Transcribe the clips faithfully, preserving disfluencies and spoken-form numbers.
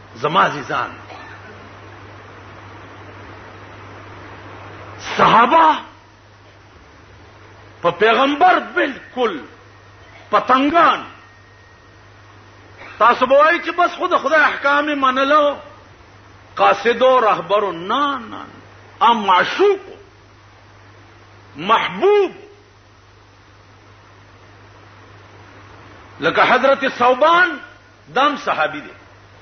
زما عزیزان صحابه په پیغمبر بالکل پتنګان. تاسو به وایئ چې بس خود خدای احکام منلو قاصد و رهبر. نه نه ام معشوق محبوب لکه حضرت ثوبان دم صحابی دی.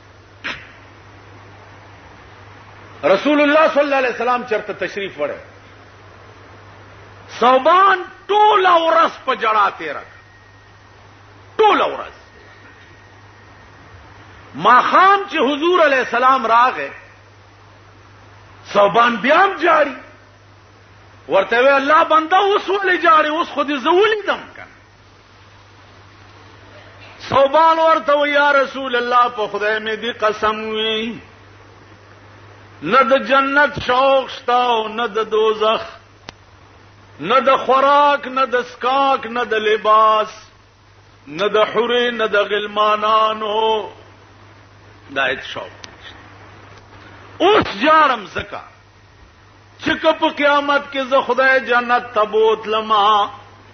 رسول الله صلی الله علیه وسلم چرته تشریف وړه ثوبان ټول ورځ په جړا تیر ټول ورځ. ما خام چې حضور علیہ السلام راغې ثوبان بیا جاری ورته وی الله بنده اوس ولې جاری اوس خو دې زولې دم کنه. ثوبان ورته وی یا رسول الله په خدای مې دې قسم وی نه د جنت شوق شتا او نه د دوزخ نه د خوراک نه د سکاک نه د لباس نه د حورې نه د غلمانانو دا هیڅ شوق اوس جارم زکا چې په قیامت کې زه خدای جنت ته بوتلما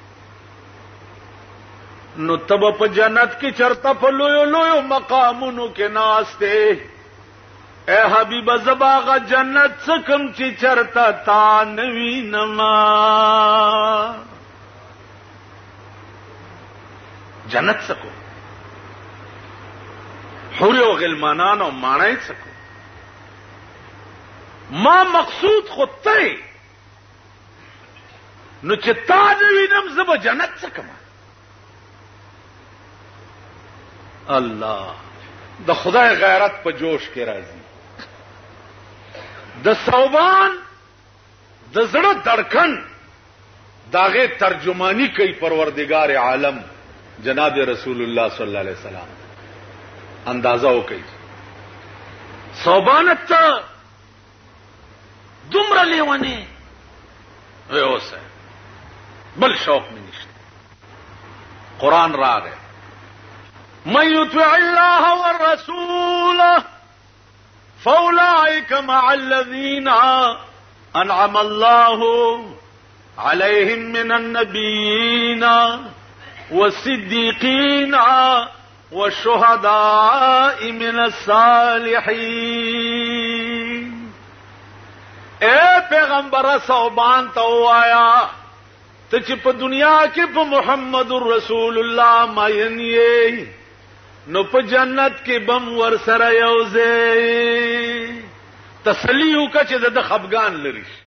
نو تب په جنت کې چرته په لویو لویو مقامونو کې ناشته اے حبیب زباغه جنت څکم چې چرته تا نوی نما جنت څکو حور او غلمانان او مانای څکو ما مقصود خود ته نو چې تا نوی نم زب جنت څکم. الله د خدای غیرت په جوش کې راځي. د ثوبان د زړه دړکن داغه ترجمانی کوي پروردگار عالم جناب رسول الله صلی الله علیه وسلم اندازه وکړي. ثوبان ته دومره لیونه اوسه بل شوق مې نشته. قران راغی من يطع الله والرسول فأولئك مع الذين أنعم الله عليهم من النبيين والصديقين والشهداء من الصالحين. اے پیغمبر ثوبان تو آیا ته چې په دنیا کې په محمد رسول الله ماین یې نو په جنت کې بم ور سره یوځي تسلی وکړه چې د خفګان لري.